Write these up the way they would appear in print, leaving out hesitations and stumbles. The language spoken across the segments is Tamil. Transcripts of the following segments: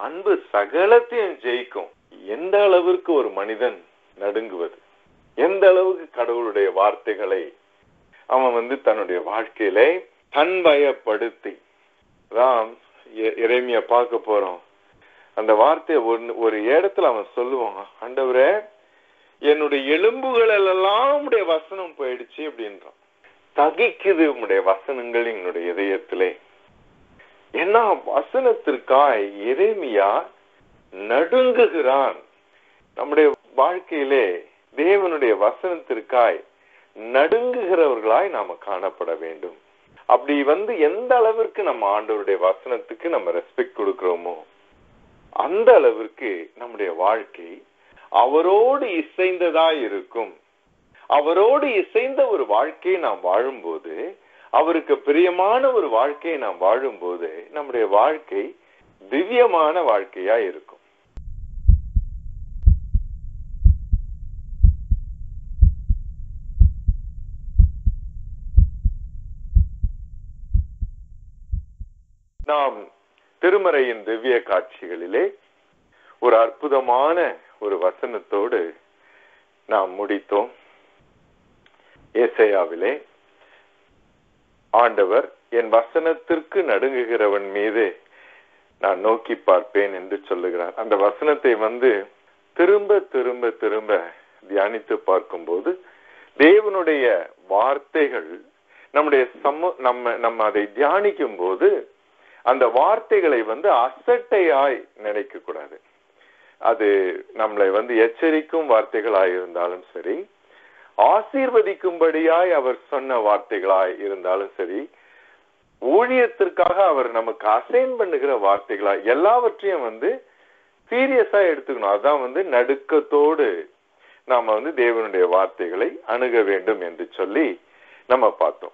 அன்பு சகலத்தையும் ஜெயிக்கும். எந்த அளவிற்கு ஒரு மனிதன் நடுங்குவது, எந்த அளவுக்கு கடவுளுடைய வார்த்தைகளை அவன் தன்னுடைய வாழ்க்கையில தன்வயப்படுத்தி தான் எரேமியா பார்க்க போறோம். அந்த வார்த்தையை ஒரு இடத்துல அவன் சொல்லுவான், ஆண்டவரே என்னுடைய எலும்புகள் எல்லாம் உடைய வசனம் போயிடுச்சு அப்படின்றான். தகிக்குது உடைய வசனங்கள் என்னுடைய இதயத்திலே. ஏன்னா வசனத்திற்காய் எரேமியா நடுங்குகிறான். நம்முடைய வாழ்க்கையிலே தேவனுடைய வசனத்திற்காய் நடுங்குகிறவர்களாய் நாம காணப்பட வேண்டும். அப்படி எந்த அளவிற்கு நம்ம ஆண்டவருடைய வசனத்துக்கு நம்ம ரெஸ்பெக்ட் கொடுக்கிறோமோ அந்த அளவிற்கு நம்முடைய வாழ்க்கை அவரோடு இசைந்ததாய் இருக்கும். அவரோடு இசைந்த ஒரு வாழ்க்கையை நாம் வாழும்போது, அவருக்கு பிரியமான ஒரு வாழ்க்கையை நாம் வாழும்போது நம்முடைய வாழ்க்கை திவ்யமான வாழ்க்கையா இருக்கும். நாம் திருமறையின் திவ்ய காட்சிகளிலே ஒரு அற்புதமான ஒரு வசனத்தோடு நாம் முடித்தோம். ஏசாயாவிலே ஆண்டவர் என் வசனத்திற்கு நடுங்குகிறவன் மீது நான் நோக்கி பார்ப்பேன் என்று சொல்லுகிறார். அந்த வசனத்தை திரும்ப திரும்ப திரும்ப தியானித்து பார்க்கும்போது தேவனுடைய வார்த்தைகள் நம்முடைய நம்ம அதை தியானிக்கும் போது அந்த வார்த்தைகளை அசட்டையாய் நினைக்க கூடாது. அது நம்மளை எச்சரிக்கும் வார்த்தைகளாய் இருந்தாலும் சரி, ஆசீர்வதிக்கும்படியாய் அவர் சொன்ன வார்த்தைகளாய் இருந்தாலும் சரி, ஊழியத்திற்காக அவர் நமக்கு அசைன் பண்ணுகிற வார்த்தைகளாய் எல்லாவற்றையும் சீரியஸா எடுத்துக்கணும். அதான் நடுக்கத்தோடு நாம தேவனுடைய வார்த்தைகளை அணுக வேண்டும் என்று சொல்லி நம்ம பார்த்தோம்.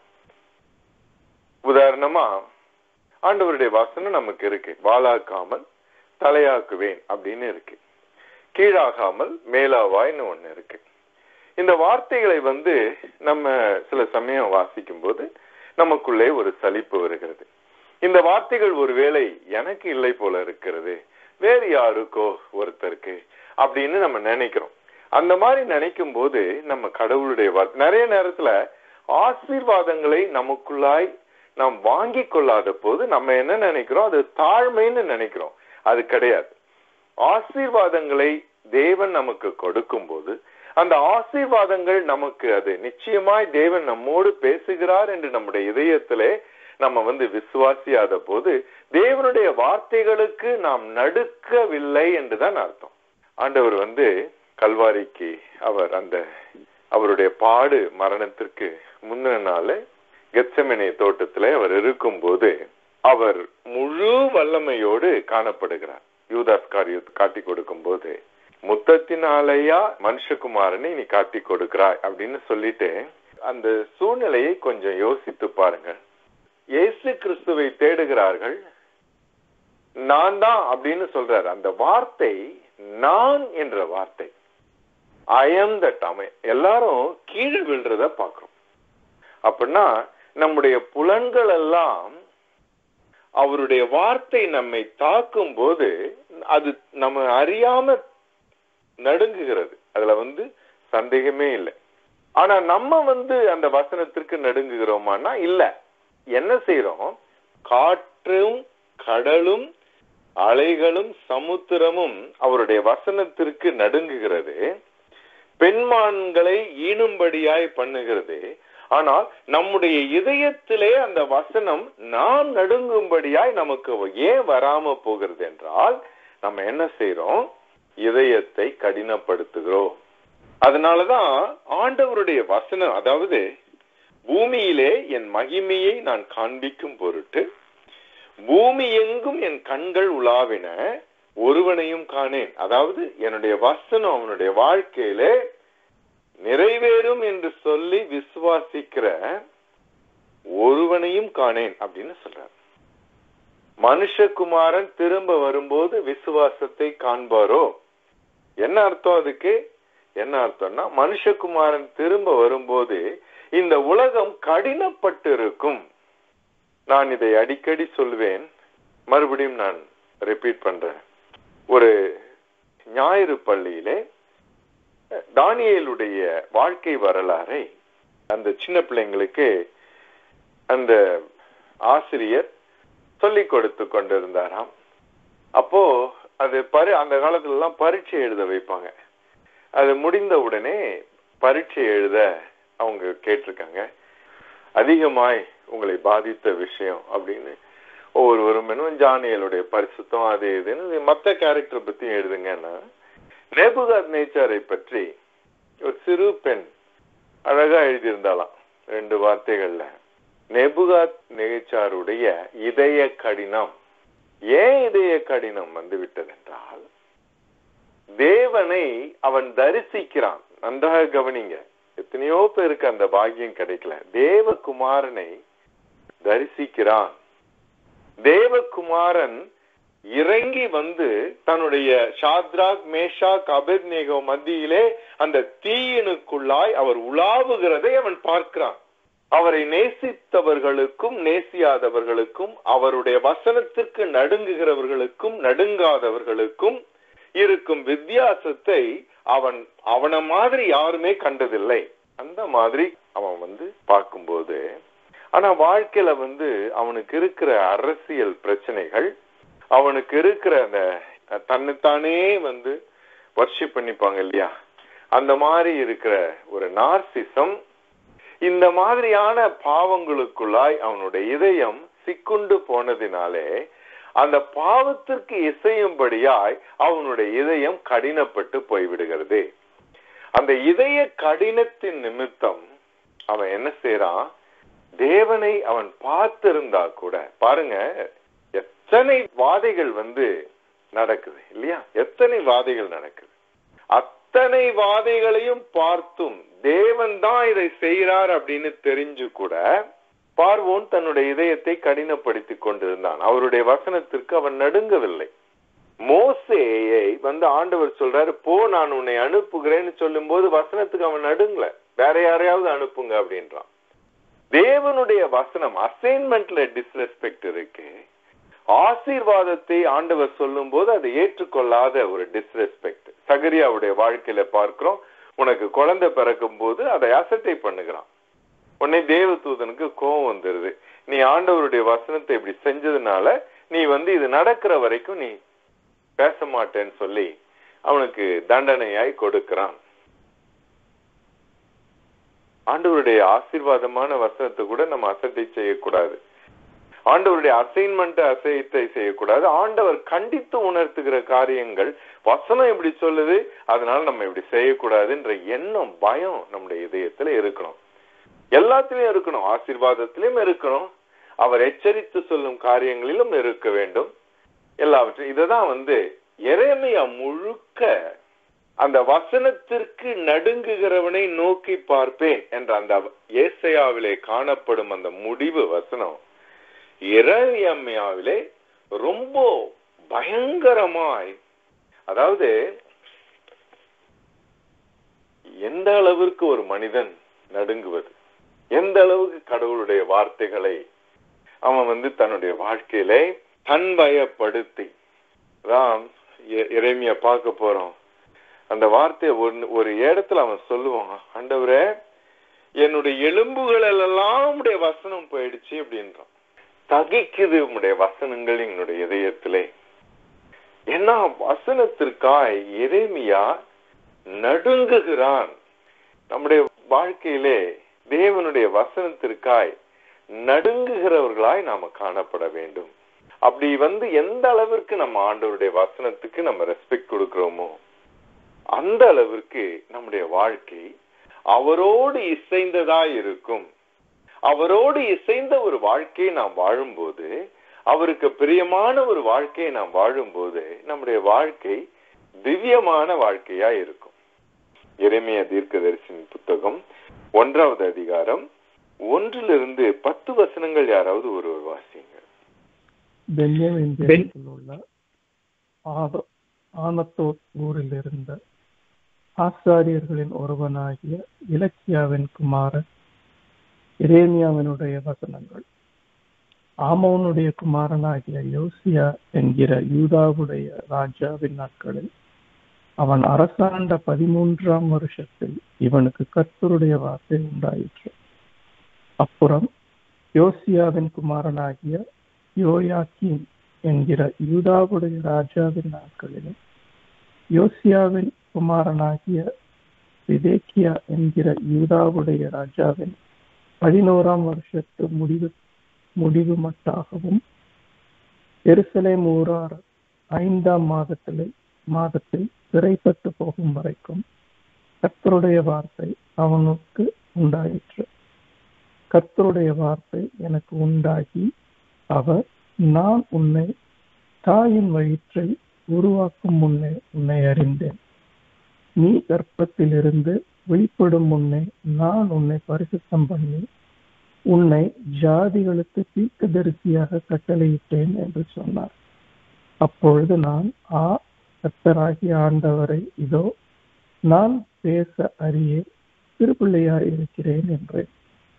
உதாரணமா ஆண்டவருடைய வசனம் நமக்கு இருக்கு, வாளாக்காமல் தலையாக்குவேன் அப்படின்னு இருக்கு, கீழாகாமல் மேலாவாய்னு ஒண்ணு இருக்கு. இந்த வார்த்தைகளை நம்ம சில சமயம் வாசிக்கும் போது நமக்குள்ளே ஒரு சலிப்பு வருகிறது. இந்த வார்த்தைகள் ஒருவேளை எனக்கு இல்லை போல இருக்கிறது, வேறு யாருக்கோ ஒருத்தருக்கு அப்படின்னு நம்ம நினைக்கிறோம். அந்த மாதிரி நினைக்கும் போது நம்ம கடவுளுடைய நிறைய நேரத்துல ஆசீர்வாதங்களை நமக்குள்ளாய் நாம் வாங்கி கொள்ளாத போது நம்ம என்ன நினைக்கிறோம், அது தாழ்மைன்னு நினைக்கிறோம். அது கிடையாது. ஆசீர்வாதங்களை தேவன் நமக்கு கொடுக்கும் போது அந்த ஆசீர்வாதங்கள் நமக்கு அது நிச்சயமாய் தேவன் நம்மோடு பேசுகிறார் என்று நம்முடைய இதயத்திலே நம்ம விசுவாசியாத போது தேவனுடைய வார்த்தைகளுக்கு நாம் நடுக்கவில்லை என்றுதான் அர்த்தம். ஆண்டவர் கல்வாரிக்கு அவர் அவருடைய பாடு மரணத்திற்கு முந்தின நாள் கெத்செமனே தோட்டத்திலே அவர் இருக்கும் போது அவர் முழு வல்லமையோடு காணப்படுகிறார். யூதாஸ் காரியத்தை காட்டி கொடுக்கும் போது, முத்தத்தினாலேயா மனுஷகுமாரனை நீ காட்டி கொடுக்கிறாய் அப்படின்னு சொல்லிட்டு அந்த சூழ்நிலையை கொஞ்சம் யோசித்து பாருங்க. இயேசு கிறிஸ்துவை தேடுகிறார்கள், நான் தான் அப்படின்னு சொல்றாரு. அந்த வார்த்தை நான் என்ற வார்த்தை, ஐ எம் தட். எல்லாரும் கீழே விழுறத பாக்குறோம். அப்படின்னா நம்முடைய புலன்கள் எல்லாம் அவருடைய வார்த்தை நம்மை தாக்கும் போது அது நம்ம அறியாம நடுங்குகிறது. அதுல சந்தேகமே இல்லை. ஆனா நம்ம அந்த வசனத்திற்கு நடுங்குகிறோமானா இல்ல. என்ன செய்யறோம்? காற்றும் கடலும் அலைகளும் சமுத்திரமும் அவருடைய வசனத்திற்கு நடுங்குகிறது, பெண்மான்களை ஈனும்படியாய் பண்ணுகிறது. ஆனால் நம்முடைய இதயத்திலே அந்த வசனம் நாம் நடுங்கும்படியாய் நமக்கு ஏன் வராம போகிறது என்றால் நம்ம என்ன செய்யறோம்? இதயத்தை கடினப்படுத்துகிறோம். அதனாலதான் ஆண்டவருடைய வசனம், அதாவது பூமியிலே என் மகிமையை நான் காண்பிக்கும் பொருட்டு பூமி எங்கும் என் கண்கள் உலாவின, ஒருவனையும் காணேன். அதாவது என்னுடைய வசனம் அவனுடைய வாழ்க்கையிலே நிறைவேறும் என்று சொல்லி விசுவாசிக்கிற ஒருவனையும் காணேன் அப்படின்னு சொல்றார். மனுஷகுமாரன் திரும்ப வரும்போது விசுவாசத்தை காண்பாரோ? என்ன அர்த்தம் அதுக்கு? என்ன அர்த்தம்னா, மனுஷகுமாரன் திரும்ப வரும்போது இந்த உலகம் கடினப்பட்டு இருக்கும். நான் இதை அடிக்கடி சொல்வேன், மறுபடியும் நான் ரிப்பீட் பண்றேன். ஒரு ஞாயிறு பள்ளியிலே தானியேலுடைய வாழ்க்கை வரலாறை அந்த சின்ன பிள்ளைங்களுக்கு அந்த ஆசிரியர் சொல்லிக் கொடுத்து கொண்டிருந்தாராம். அப்போ அது அந்த காலத்துல எல்லாம் பரீட்சை எழுத வைப்பாங்க. அது முடிந்த உடனே பரீட்சை எழுத அவங்க கேட்டிருக்காங்க, அதிகமாய் உங்களை பாதித்த விஷயம் அப்படின்னு ஒவ்வொருவரும் தானியேலுடைய பரிசுத்தம் அது இதுன்னு மற்ற கேரக்டர் பத்தி எழுதுங்கன்னா, நேபுகாத்நேச்சாரை பற்றி ஒரு சிறு பெண் அழகா எழுதியிருந்தாலாம் 2 வார்த்தைகள்ல. நேபுகாத்நேச்சாருடைய இதய கடினம். ஏன் இதய கடினம் வந்து விட்டதென்றால், தேவனை அவன் தரிசிக்கிறான். நன்றாக கவனிங்க, எத்தனையோ பேருக்கு அந்த பாக்கியம் கிடைக்கல. தேவகுமாரனை தரிசிக்கிறான். தேவகுமாரன் இறங்கி வந்து தன்னுடைய ஷாத்ராக் மேஷாக் அபேத்நேகோ மத்தியிலே அந்த தீயினுக்குள்ளாய் அவர் உலாவுகிறதை அவன் பார்க்கிறான். அவரை நேசித்தவர்களுக்கும் நேசியாதவர்களுக்கும், அவருடைய வசனத்திற்கு நடுங்குகிறவர்களுக்கும் நடுங்காதவர்களுக்கும் இருக்கும் வித்தியாசத்தை அவன மாதிரி யாருமே கண்டதில்லை. அந்த மாதிரி அவன் வந்து பார்க்கும்போது, ஆனா வாழ்க்கையில வந்து அவனுக்கு இருக்கிற அரசியல் பிரச்சனைகள், அவனுக்கு இருக்கிற அந்த தன்னைத்தானே வந்து வர்ஷிப் பண்ணிப்பாங்க இல்லையா, அந்த மாதிரி இருக்கிற ஒரு நார்சிசம், இந்த மாதிரியான பாவங்களுக்குள்ளாய் அவனுடைய இதயம் சிக்குண்டு போனதினாலே அந்த பாவத்திற்கு இசையும்படியாய் அவனுடைய இதயம் கடினப்பட்டு போய்விடுகிறது. அந்த இதய கடினத்தின் நிமித்தம் அவன் என்ன செய்யறான், தேவனை அவன் பார்த்திருந்தா கூட, பாருங்க எத்தனை வாதைகள் வந்து நடக்குது இல்லையா, எத்தனை வாதைகள் நடக்குது. அத்தனை வாதைகளையும் பார்த்தும் தேவன் தான் இதை செய்கிறார் அப்படின்னு தெரிஞ்சு கூட பார்வோன் தன்னுடைய இதயத்தை கடினப்படுத்தி கொண்டிருந்தான். அவருடைய வசனத்திற்கு அவன் நடுங்கவில்லை. மோசேயை வந்து ஆண்டவர் சொல்றாரு, போ நான் உன்னை அனுப்புகிறேன்னு சொல்லும் போது வசனத்துக்கு அவன் நடுங்கல, வேற யாரையாவது அனுப்புங்க அப்படின்றான். தேவனுடைய வசனம் அசைன்மெண்ட்ல டிஸ்ரெஸ்பெக்ட் இருக்கு. ஆசீர்வாதத்தை ஆண்டவர் சொல்லும் போது அதை ஏற்றுக்கொள்ளாத ஒரு டிஸ்ரெஸ்பெக்ட். சகரியாவுடைய வாழ்க்கையில பார்க்கிறோம், உனக்கு குழந்தை பிறக்கும் போது அதை அசட்டை பண்ணுகிறான். உடனே தேவதூதனுக்கு கோபம் வந்துருது, நீ ஆண்டவருடைய வசனத்தை இப்படி செஞ்சதுனால நீ வந்து இது நடக்கிற வரைக்கும் நீ பேச மாட்டேன்னு சொல்லி அவனுக்கு தண்டனையாய் கொடுக்கிறான். ஆண்டவருடைய ஆசீர்வாதமான வசனத்தை கூட நம்ம அசட்டை செய்யக்கூடாது. ஆண்டவருடைய அசைன்மெண்ட் அசைத்தை செய்யக்கூடாது. ஆண்டவர் கண்டித்து உணர்த்துகிற காரியங்கள் வசனம் இப்படி சொல்லுது, அதனால நம்ம இப்படி செய்யக்கூடாதுன்ற எண்ணம், பயம் நம்முடைய இதயத்துல இருக்கணும். எல்லாத்திலையும் இருக்கணும், ஆசீர்வாதத்திலும் இருக்கணும், அவர் எச்சரித்து சொல்லும் காரியங்களிலும் இருக்க வேண்டும். எல்லாவற்றையும் இததான் வந்து எரேமியா முழுக்க அந்த வசனத்திற்கு நடுங்குகிறவனை நோக்கி பார்ப்பேன் என்ற அந்த ஏசாயாவிலே காணப்படும் அந்த முடிவு வசனம் எரேமியாவிலே ரொம்ப பயங்கரமாய், அதாவது எந்த அளவிற்கு ஒரு மனிதன் நடுங்குவது, எந்த அளவுக்கு கடவுளுடைய வார்த்தைகளை அவன் வந்து தன்னுடைய வாழ்க்கையிலே தன்வயப்படுத்தி தான் எரேமியா பார்க்க போறோம். அந்த வார்த்தையை ஒரு இடத்துல அவன் சொல்லுவான், ஆண்டவரே என்னுடைய எலும்புகள் எல்லாம் உடைய வசனம் போயிடுச்சு அப்படின்றான். தகிக்குது உடைய வசனங்கள் என்னுடைய இதயத்திலே. ஏன்னா வசனத்திற்காய் எரேமியா நடுங்குகிறான். நம்முடைய வாழ்க்கையிலே தேவனுடைய வசனத்திற்காய் நடுங்குகிறவர்களாய் நாம காணப்பட வேண்டும். அப்படி வந்து எந்த அளவிற்கு நம்ம ஆண்டவருடைய வசனத்துக்கு நம்ம ரெஸ்பெக்ட் கொடுக்கிறோமோ அந்த அளவிற்கு நம்முடைய வாழ்க்கை அவரோடு இசைந்ததா இருக்கும். அவரோடு இசைந்த ஒரு வாழ்க்கையை நாம் வாழும்போது, அவருக்கு பிரியமான ஒரு வாழ்க்கையை நாம் வாழும்போது நம்முடைய வாழ்க்கை திவ்யமான வாழ்க்கையா இருக்கும். எரேமியா தீர்க்கதரிசியின் புத்தகம் 1வது அதிகாரம் 1-10 வசனங்கள் யாராவது ஒருவர் வாசிங்க. பென்யமீன் தேசத்தில் உள்ள ஆனத்தோத் ஊரில் இருந்த ஆசாரியர்களின் ஒருவனாகிய இலக்கியாவின் குமாரன் எரேமியாவினுடைய வசனங்கள். ஆமோனுடைய குமாரனாகிய யோசியா என்கிற யூதாவுடைய ராஜாவின் நாட்களில் அவன் அரசாண்ட 13ஆம் வருஷத்தில் இவனுக்கு கர்த்தருடைய வார்த்தை உண்டாயிற்று. அப்புறம் யோசியாவின் குமாரனாகிய யோயாக்கீம் என்கிற யூதாவுடைய ராஜாவின் நாட்களிலும் யோசியாவின் குமாரனாகிய சிதேக்கியா என்கிற யூதாவுடைய ராஜாவின் 11ஆம் வருஷத்து முடிவு மட்டாகவும் எருசலேம் ஊரார் 5ஆம் மாதத்தில் சிறைப்பட்டு போகும் வரைக்கும் கர்த்தருடைய வார்த்தை அவனுக்கு உண்டாயிற்று. கர்த்தருடைய வார்த்தை எனக்கு உண்டாகி அவர், நான் உன்னை தாயின் வயிற்றை உருவாக்கும் முன்னே உன்னை அறிந்தேன். நீ கர்ப்பத்திலிருந்து வெளிப்படும் முன்னே நான் உன்னை பரிசுத்தம் பண்ணி உன்னை ஜாதிகளுக்கு தீர்க்கதரிசியாக கட்டளையிட்டேன் என்று சொன்னார். அப்பொழுது நான், கர்த்தராகிய ஆண்டவரை, இதோ நான் பேச அறியே சிறுபிள்ளையாய் இருக்கிறேன் என்றேன்.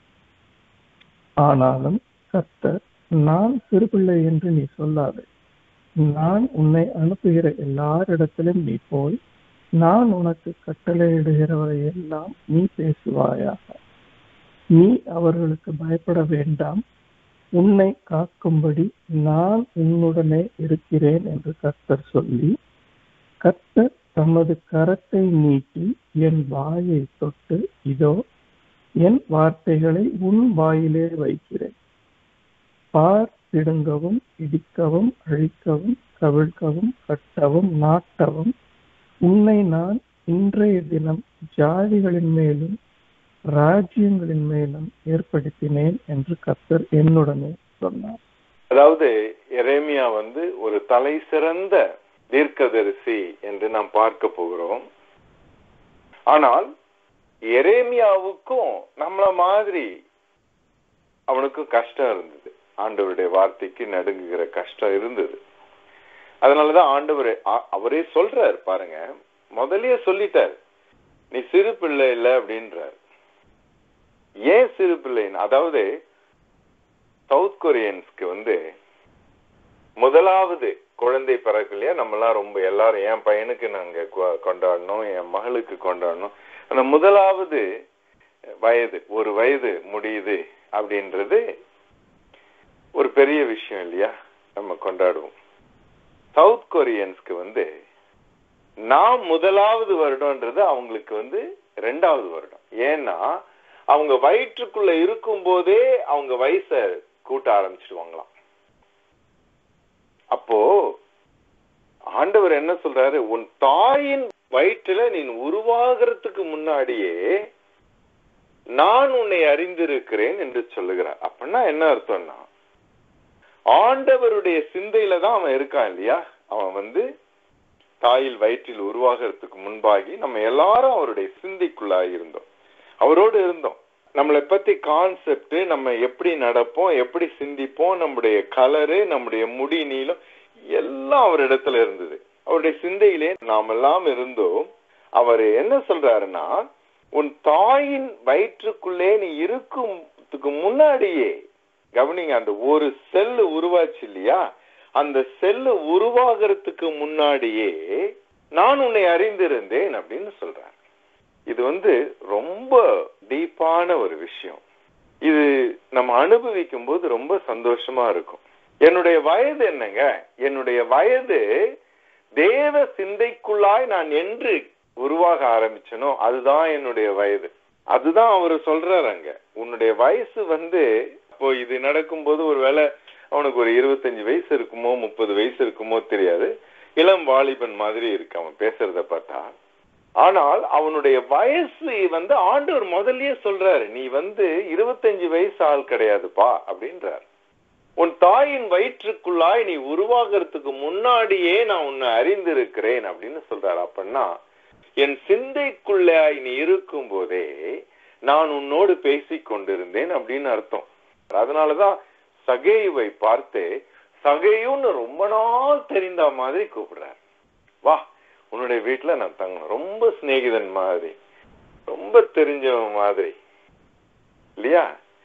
ஆனாலும் கர்த்தர், நான் சிறுபிள்ளை என்று நீ சொல்லாதே. நான் உன்னை அனுப்புகிற எல்லாரிடத்திலும் நீ போய் நான் உனக்கு கட்டளையிடுகிறவரையெல்லாம் நீ பேசுவாயாக. நீ அவர்களுக்கு பயப்பட வேண்டாம். உன்னை காக்கும்படி நான் உன்னுடனே இருக்கிறேன் என்று கர்த்தர் சொல்லி, கர்த்தர் தமது கரத்தை நீட்டி என் வாயை தொட்டு, இதோ என் வார்த்தைகளை உன் வாயிலே வைக்கிறேன். பார், பிடுங்கவும், இடிக்கவும், அழிக்கவும், கவிழ்க்கவும், கட்டவும், நாட்டவும் உன்னை நான் இன்றைய தினம் ஜாதிகளின் மேலும் ராஜ்யங்களின் மேலும் ஏற்படுத்தினேன் என்று கர்த்தர் என்னுடனே சொன்னார். அதாவது எரேமியா ஒரு தலை சிறந்த தீர்க்கதரிசி என்று நாம் பார்க்க போகிறோம். ஆனால் எரேமியாவுக்கும் நம்மள மாதிரி அவனுக்கும் கஷ்டம் இருந்தது. ஆண்டவருடைய வார்த்தைக்கு நடுங்குகிற கஷ்டம் இருந்தது. அதனாலதான் ஆண்டவர் அவரே சொல்றார் பாருங்க, முதல்லயே சொல்லிட்டார், நீ சிறு பிள்ளை இல்லை அப்படின்றார். ஏன் சிறு பிள்ளைன்னு? அதாவது சவுத் கொரியன்ஸ்க்கு முதலாவது குழந்தை பிறகு இல்லையா, நம்மலாம் ரொம்ப எல்லாரும், என் பையனுக்கு நாங்க கொண்டாடணும், என் மகளுக்கு கொண்டாடணும். அந்த முதலாவது வயது, ஒரு வயது முடியுது அப்படின்றது ஒரு பெரிய விஷயம் இல்லையா, நம்ம கொண்டாடுவோம். சவுத் கொரியன்ஸ்க்கு நான் முதலாவது வருடம்ன்றது அவங்களுக்கு 2வது வருடம். ஏன்னா அவங்க வயிற்றுக்குள்ள இருக்கும் போதே அவங்க வயசை கூட்ட ஆரம்பிச்சிடுவாங்களாம். அப்போ ஆண்டவர் என்ன சொல்றாரு, உன் தாயின் வயிற்றுல நீ உருவாகிறதுக்கு முன்னாடியே நான் உன்னை அறிந்திருக்கிறேன் என்று சொல்லுகிறார். அப்படின்னா என்ன அர்த்தம்னா, ஆண்டவருடைய சிந்தையில தான் அவன் இருக்கான் இல்லையா. அவன் தாயில் வயிற்றில் உருவாகிறதுக்கு முன்பாகி நம்ம எல்லாரும் அவருடைய சிந்தைக்குள்ளாக இருந்தோம், அவரோடு இருந்தோம். நம்மளை பத்தி கான்செப்ட், நம்ம எப்படி நடப்போம், எப்படி சிந்திப்போம், நம்முடைய கலரு, நம்முடைய முடி நீளம் எல்லாம் அவரிடத்துல இருந்தது. அவருடைய சிந்தையிலே நாம் எல்லாம் இருந்தோம். அவர் என்ன சொல்றாருன்னா, உன் தாயின் வயிற்றுக்குள்ளே நீ இருக்கும்துக்கு முன்னாடியே, கவனிங்க, அந்த ஒரு செல்லு உருவாச்சு இல்லையா, அந்த செல்லு உருவாகிறதுக்கு முன்னாடியே நான் உன்னை அறிந்திருந்தேன் அப்படின்னு சொல்றார். இது ரொம்ப டீப்பான ஒரு விஷயம். இது நம்ம அனுபவிக்கும் போது ரொம்ப சந்தோஷமா இருக்கும். என்னுடைய வயது என்னங்க? என்னுடைய வயது தேவ சிந்தைக்குள்ளாய் நான் என்று உருவாக ஆரம்பிச்சனோ அதுதான் என்னுடைய வயது. அதுதான் அவரு சொல்றாரு அங்க. உன்னுடைய வயசு இப்போ இது நடக்கும்போது ஒருவேளை அவனுக்கு ஒரு 25 வயசு இருக்குமோ 30 வயசு இருக்குமோ தெரியாது. இளம் வாலிபன் மாதிரி இருக்கு அவன் பேசுறத பார்த்தா. ஆனால் அவனுடைய வயசு ஆண்டவர் முதல்லயே சொல்றாரு, நீ 25 வயசு ஆள் கிடையாதுப்பா அப்படின்றார். உன் தாயின் வயிற்றுக்குள்ளாய் நீ உருவாகிறதுக்கு முன்னாடியே நான் உன்னை அறிந்திருக்கிறேன் அப்படின்னு சொல்றாரு. அப்படின்னா என் சிந்தைக்குள்ளாய் நீ இருக்கும் போதே நான் உன்னோடு பேசிக் கொண்டிருந்தேன் அப்படின்னு அர்த்தம். அதனாலதான் சகேயுவை பார்த்து சகேயுன்னு ரொம்ப நாள் தெரிந்த மாதிரி கூப்பிடுறார். வா, உன்னுடைய வீட்டுல நான் தங்கணும். ரொம்ப சிநேகிதன் மாதிரி, ரொம்ப தெரிஞ்சவன் மாதிரி இல்லையா.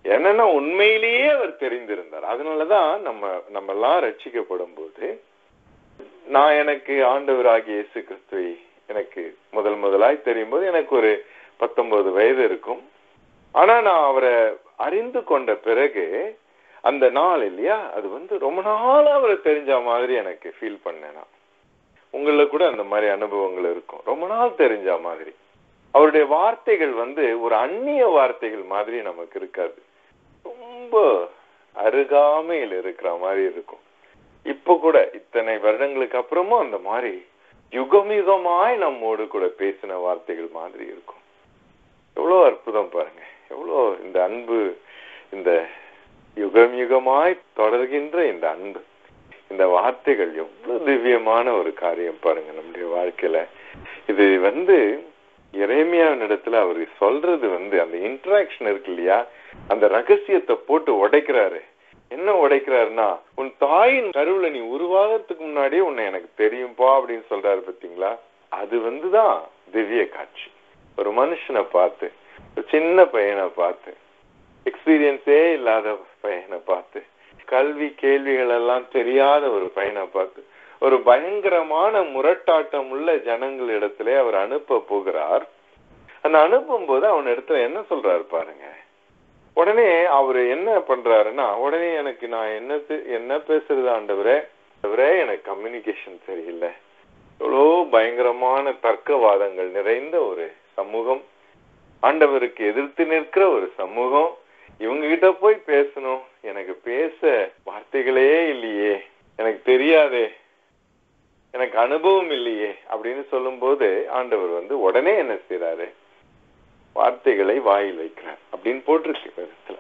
என்னன்னா உண்மையிலேயே அவர் தெரிந்திருந்தார். அதனாலதான் நம்ம எல்லாம் ரட்சிக்கப்படும் போது, நான் எனக்கு ஆண்டவராகிய இயேசு கிறிஸ்துவை எனக்கு முதலாய் தெரியும் போது எனக்கு ஒரு 19 வயது இருக்கும். ஆனா நான் அவரை அறிந்து கொண்ட பிறகு அந்த நாள் இல்லையா, அது ரொம்ப நாளா அவரை தெரிஞ்ச மாதிரி எனக்கு ஃபீல் பண்ணேன். உங்கள கூட அந்த மாதிரி அனுபவங்கள் இருக்கும். ரொம்ப நாள் தெரிஞ்ச மாதிரி. அவருடைய வார்த்தைகள் ஒரு அந்நிய வார்த்தைகள் மாதிரி நமக்கு இருக்காது. ரொம்ப அருகாமையில் இருக்கிற மாதிரி இருக்கும். இப்ப கூட இத்தனை வருடங்களுக்கு அப்புறமும் அந்த மாதிரி யுகமிகமாய் நம்மோடு கூட பேசின வார்த்தைகள் மாதிரி இருக்கும். எவ்வளவு அற்புதம் பாருங்க. எவ்வளோ இந்த அன்பு, இந்த யுகம் யுகமாய் தொடர்கின்ற இந்த அன்பு, இந்த வார்த்தைகள் எவ்வளவு திவ்யமான ஒரு காரியம் பாருங்க நம்முடைய வாழ்க்கையில. இது எரேமியாவின் இடத்துல அவரு சொல்றது அந்த இன்டராக்ஷன் இருக்கு இல்லையா, அந்த ரகசியத்தை போட்டு உடைக்கிறாரு. என்ன உடைக்கிறாருன்னா, உன் தாயின் கருவுல நீ உருவாகிறதுக்கு முன்னாடியே உன்னை எனக்கு தெரியும்பா அப்படின்னு சொல்றாரு. பாத்தீங்களா, அது தான் திவ்ய காட்சி. ஒரு மனுஷனை பார்த்து, ஒரு சின்ன பையனை பார்த்து, எக்ஸ்பீரியன்ஸே இல்லாத பையனை பார்த்து, கல்வி கேள்விகள் எல்லாம் தெரியாத ஒரு பையனை பார்த்து, ஒரு பயங்கரமான முரட்டாட்டம் உள்ள ஜனங்களிடத்திலே அவர் அனுப்ப போகிறார். அந்த அனுப்பும் போது அவன் இடத்துல என்ன சொல்றாரு பாருங்க. உடனே அவரு என்ன பண்றாருன்னா, உடனே எனக்கு நான் என்ன பேசுறது ஆண்டவரே, எனக்கு கம்யூனிகேஷன் சரியில்லை. எவ்வளோ பயங்கரமான தர்க்கவாதங்கள் நிறைந்த ஒரு சமூகம், ஆண்டவருக்கு எதிர்த்து நிற்கிற ஒரு சமூகம், இவங்க கிட்ட போய் பேசணும், எனக்கு பேச வார்த்தைகளே இல்லையே, எனக்கு தெரியாதே, எனக்கு அனுபவம் இல்லையே அப்படின்னு சொல்லும் போது ஆண்டவர் உடனே என்ன செய்யறாரு, வார்த்தைகளை வாயில் வைக்கிறார் அப்படின்னு போட்டிருக்கு.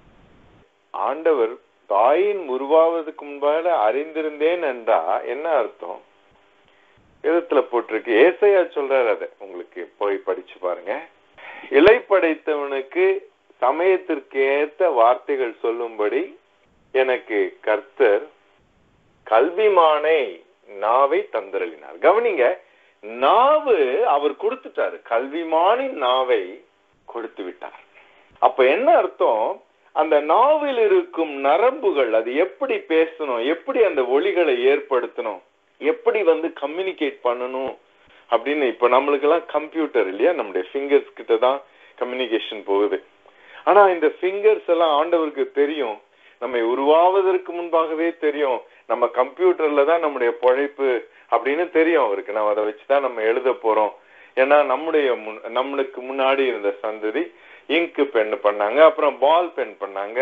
ஆண்டவர் தாயின் உருவாவதுக்கு முன்பாக அறிந்திருந்தேன் என்றா என்ன அர்த்தம்? வேதத்துல போட்டிருக்கு. ஏசாயா சொல்றாரு, அதை உங்களுக்கு போய் படிச்சு பாருங்க. இலை படைத்தவனுக்கு சமயத்திற்கு ஏற்ற வார்த்தைகள் சொல்லும்படி எனக்கு கர்த்தர் கல்விமானை நாவை தந்தருளினார். கவனிங்க, நாவு அவர் கொடுத்துட்டாரு, கல்விமானின் நாவை கொடுத்து விட்டார். அப்ப என்ன அர்த்தம்? அந்த நாவில் இருக்கும் நரம்புகள் அது எப்படி பேசணும், எப்படி அந்த ஒலிகளை ஏற்படுத்தணும், எப்படி கம்யூனிகேட் பண்ணணும் அப்படின்னு. இப்ப நம்மளுக்கு எல்லாம் கம்ப்யூட்டர் இல்லையா, நம்முடைய ஃபிங்கர்ஸ் கிட்ட தான் கம்யூனிகேஷன் போகுது. ஆனா இந்த ஃபிங்கர்ஸ் எல்லாம் ஆண்டவருக்கு தெரியும், நம்மை உருவாவதற்கு முன்பாகவே தெரியும். நம்ம கம்ப்யூட்டர்ல தான் நம்முடைய பொழைப்பு அப்படின்னு தெரியும் அவருக்கு. நம்ம அதை வச்சுதான் நம்ம எழுத போறோம். ஏன்னா நம்மளுக்கு முன்னாடி இருந்த சந்ததி இங்கு பென் பண்ணாங்க, அப்புறம் பால் பென் பண்ணாங்க.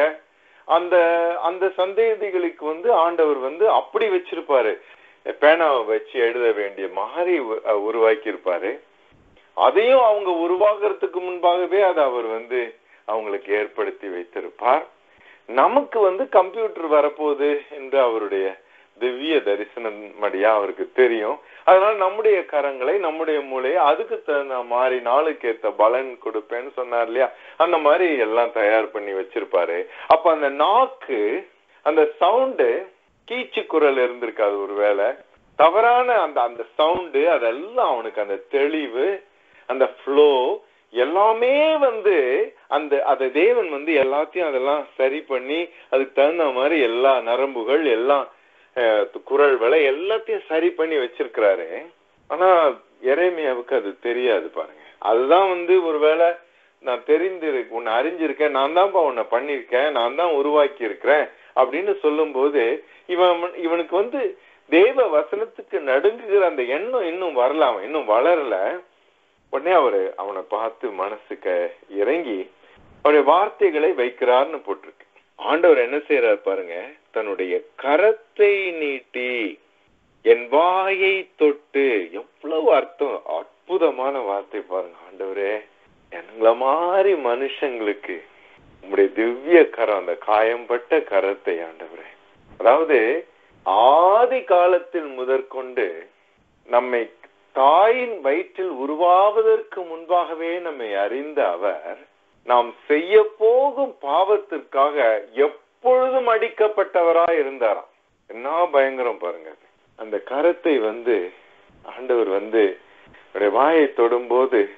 அந்த சந்ததிகளுக்கு ஆண்டவர் அப்படி வச்சிருப்பாரு, பேனாவை வச்சு எழுத வேண்டிய மாதிரி உருவாக்கி இருப்பாரு. அதையும் அவங்க உருவாகிறதுக்கு முன்பாகவே அதை அவர் அவங்களுக்கு ஏற்படுத்தி வைத்திருப்பார். நமக்கு கம்ப்யூட்டர் வரப்போகுது என்று அவருடைய திவ்ய தரிசனம் மடியா அவருக்கு தெரியும். அதனால நம்முடைய கரங்களை, நம்முடைய மூளையை அதுக்கு தகுந்த மாதிரி நாளுக்கு ஏத்த பலன் கொடுப்பேன்னு சொன்னார் இல்லையா, அந்த மாதிரி எல்லாம் தயார் பண்ணி வச்சிருப்பாரு. அப்ப அந்த நாக்கு, அந்த சவுண்டு, கீச்சு குரல் இருந்திருக்காது ஒருவேளை, தவறான அந்த சவுண்டு, அதெல்லாம் அவனுக்கு அந்த தெளிவு, அந்த ஃப்ளோ எல்லாமே அந்த தேவன் எல்லாத்தையும் அதெல்லாம் சரி பண்ணி அதுக்கு தகுந்த மாதிரி எல்லா நரம்புகள், எல்லாம் குரல் வலை எல்லாத்தையும் சரி பண்ணி வச்சிருக்கிறாரு. ஆனா எரேமியாவுக்கு அது தெரியாது பாருங்க. அதுதான் ஒருவேளை நான் உன்னை அறிஞ்சிருக்கேன், நான் தான்ப்பா உன்னை பண்ணிருக்கேன், நான் தான் உருவாக்கி இருக்கிறேன் அப்படின்னு சொல்லும் போது இவனுக்கு தேவ வசனத்துக்கு நடுங்குகிற அந்த எண்ணம் இன்னும் வரலாம், இன்னும் வளரல. உடனே அவனை பார்த்து மனசுக்கு இறங்கி அவருடைய வார்த்தைகளை வைக்கிறார்னு போட்டிருக்கு. ஆண்டவர் என்ன செய்யறாரு பாருங்க, தன்னுடைய கரத்தை நீட்டி என் வாயை தொட்டு. எவ்வளவு அர்த்தம், அற்புதமான வார்த்தை பாருங்க. ஆண்டவரே, எங்களை மாதிரி மனுஷங்களுக்கு உங்களுடைய திவ்ய கரம், அந்த காயம்பட்ட கரத்தை ஆண்டவரே, அதாவது ஆதி காலத்தில் முதற்கொண்டு நம்மை தாயின் வயிற்றில் உருவாவதற்கு முன்பாகவே நம்மை அறிந்த அவர் நாம் செய்ய போகும் பாவத்திற்காக எப்பொழுதும் அடிக்கப்பட்டவராய் இருந்தாராம். என்ன பயங்கரம் பாருங்க. அந்த கரத்தை ஆண்டவர் வாயை தொடும்போது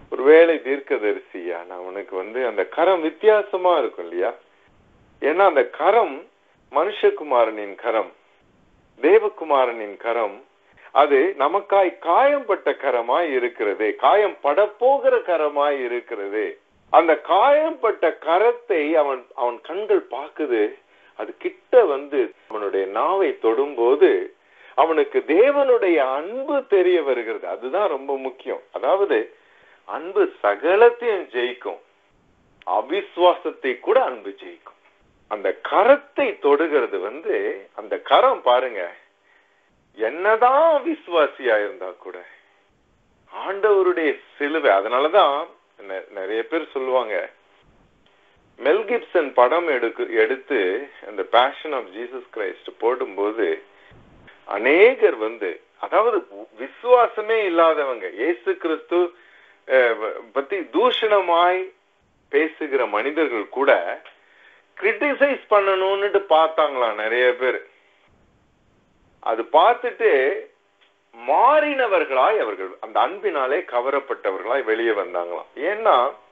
ஒருவேளை தீர்க்கதரிசியா நான் உனக்கு அந்த கரம் வித்தியாசமா இருக்கும் இல்லையா? ஏன்னா அந்த கரம் மனுஷகுமாரனின் கரம், தேவகுமாரனின் கரம், அது நமக்காய் காயம்பட்ட கரமாய் இருக்கிறது, காயம் படப்போகிற கரமாய் இருக்கிறது. அந்த காயம்பட்ட கரத்தை அவன் கண்கள் பார்க்குது. அது கிட்ட அவனுடைய நாவை தொடும்போது அவனுக்கு தேவனுடைய அன்பு தெரிய வருகிறது. அதுதான் ரொம்ப முக்கியம். அதாவது அன்பு சகலத்தையும் ஜெயிக்கும், அவிசுவாசத்தை கூட அன்பு ஜெயிக்கும். அந்த கரத்தை தொடுகிறது அந்த கரம் பாருங்க, என்னதான் விசுவாசியா இருந்தா கூட ஆண்டவருடைய சிலுவை. அதனாலதான் நிறைய பேர் சொல்லுவாங்க, மெல் கிப்சன் படம் எடுத்து அந்த பேஷன் ஆஃப் ஜீசஸ் கிரைஸ்ட் போடும்போது அநேகர் அதாவது விசுவாசமே இல்லாதவங்க இயேசு கிறிஸ்து பத்தி தூஷணமாய் பேசுகிற மனிதர்கள் கூட கிரிட்டிசைஸ் பண்ணணும்னு பார்த்தாங்களாம் நிறைய பேர். அது பார்த்துட்டு மாறினவர்களாய் அவர்கள் அந்த அன்பினாலே கவரப்பட்டவர்களாய் வெளியே வந்தாங்களாம். ஏன்னா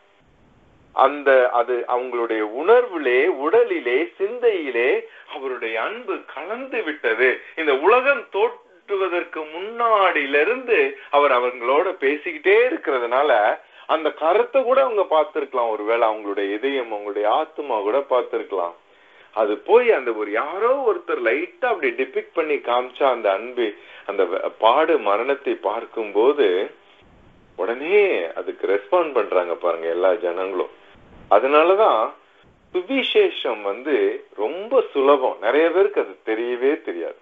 அது அவங்களுடைய உணர்விலே, உடலிலே, சிந்தையிலே அவருடைய அன்பு கலந்து விட்டது. இந்த உலகம் தோற்றுவதற்கு முன்னாடியிலிருந்து அவர் அவங்களோட பேசிக்கிட்டே இருக்கிறதுனால அந்த கருத்தை கூட அவங்க பார்த்திருக்கலாம். ஒருவேளை அவங்களுடைய இதயம், அவங்களுடைய ஆத்மா கூட பார்த்திருக்கலாம். அது போய் ஒரு யாரோ ஒருத்தர் லைட்டா அப்படி டிபிக்ட் பண்ணி காமிச்சா அந்த அன்பு, அந்த பாடு மரணத்தை பார்க்கும் போது உடனே அதுக்கு ரெஸ்பாண்ட் பண்றாங்க பாருங்க எல்லா ஜனங்களும். அதனாலதான் சுவிசேஷம் ரொம்ப சுலபம். நிறைய பேருக்கு அது தெரியவே தெரியாது.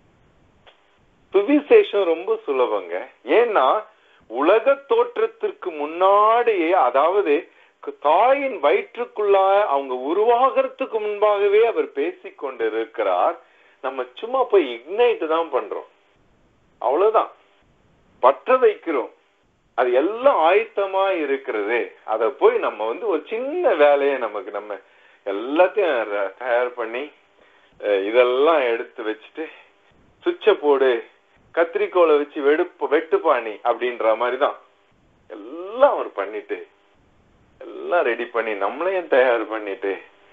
சுவிசேஷம் ரொம்ப சுலபங்க. ஏன்னா உலக தோற்றத்திற்கு முன்னாடியே, அதாவது தாயின் வயிற்றுக்குள்ள அவங்க உருவாகிறதுக்கு முன்பாகவே அவர் பேசிக்கொண்டு இருக்கிறார். நம்ம சும்மா போய் இக்னைட் தான் பண்றோம், அவ்வளவுதான், பற்ற வைக்கிறோம். அது எல்லாம் ஆயத்தமா இருக்கிறது. அத போய் நம்ம ஒரு சின்ன வேலையை நம்ம எல்லாத்தையும் தயார் பண்ணி இதெல்லாம் எடுத்து வச்சுட்டு சுவிட்ச போடு, கத்திரிக்கோளை வச்சு வெட்டுப்பாணி அப்படின்ற மாதிரிதான் எல்லாம் அவர் பண்ணிட்டு, எல்லாம் ரெடி பண்ணி நம்மளையும் தயார் பண்ணிட்டு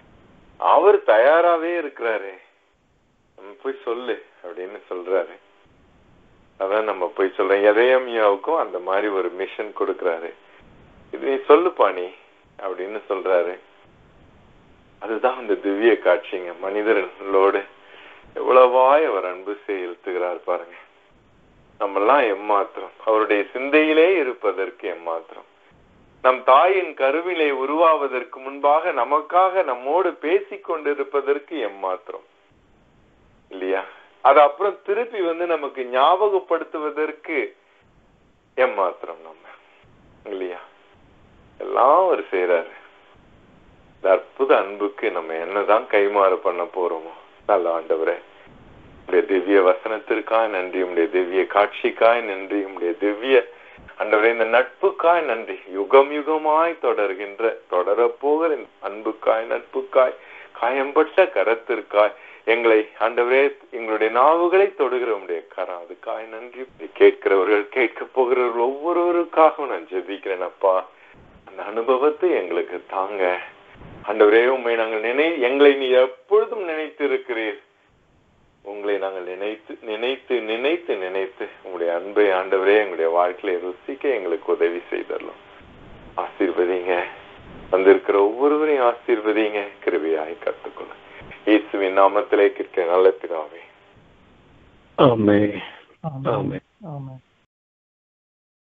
அவர் தயாராவே இருக்கிறாரு. நம்ம போய் சொல்லு அப்படின்னு சொல்றாரு. அதான் நம்ம போய் சொல்றோம். எதேமியாவுக்கும் அந்த மாதிரி ஒரு மிஷன் கொடுக்கிறாரு. இது நீ சொல்லுப்பா நீ அப்படின்னு சொல்றாரு. அதுதான் அந்த திவ்ய காட்சிங்க. மனிதர்களோடு எவ்வளவாய் அவர் அன்பு செலுத்துகிறார் பாருங்க. நம்ம எல்லாம் எம்மாத்திரம், அவருடைய சிந்தையிலே இருப்பதற்கு எம்மாத்திரம். நம் தாயின் கருவிலே உருவாவதற்கு முன்பாக நமக்காக நம்மோடு பேசிக் கொண்டிருப்பதற்கு எம்மாத்திரம் இல்லையா? அது அப்புறம் திருப்பி நமக்கு ஞாபகப்படுத்துவதற்கு எம்மாத்திரம் நம்ம இல்லையா? எல்லாம் அவர் செய்யறாரு. இந்த அற்புத அன்புக்கு நம்ம என்னதான் கைமாறு பண்ண போறோமோ. நல்ல ஆண்டவரே, உடைய திவ்ய வசனத்திற்காய் நன்றி, உடைய திவ்ய காட்சிக்காய் நன்றி, உடைய திவ்ய ஆண்டவரே இந்த நட்புக்காய் நன்றி. யுகம் யுகமாய் தொடரப்போகிற அன்புக்காய், நட்புக்காய், காயம்பட்ட கரத்திற்காய் எங்களை ஆண்டவரே, எங்களுடைய நாவுகளை தொடுகிற உடைய கரம், அதுக்காய் நன்றி. கேட்கிறவர்கள், கேட்க போகிறவர்கள் ஒவ்வொருவருக்காகவும் நான் ஜெபிக்கிறேன் அப்பா. அந்த அனுபவத்தை எங்களுக்கு தாங்க ஆண்டவரே. உண்மை நாங்கள் எங்களை நீ எப்பொழுதும் நினைத்து இருக்கிறீர். உங்களை நாங்கள் நினைத்து நினைத்து நினைத்து நினைத்து உங்களுடைய அன்பை ஆண்டவரே எங்களுடைய வாழ்க்கையில ருசிக்க எங்களுக்கு உதவி செய்தரலாம். ஆசீர்வதிங்க, வந்திருக்கிற ஒவ்வொருவரையும் ஆசீர்வதிங்க, கிருபையாய் கற்றுக்கொள்ள இயேசுவின் நாமத்திலே கேட்க நல்ல பிதாவே. ஆமென். ஆமென். ஆமென்.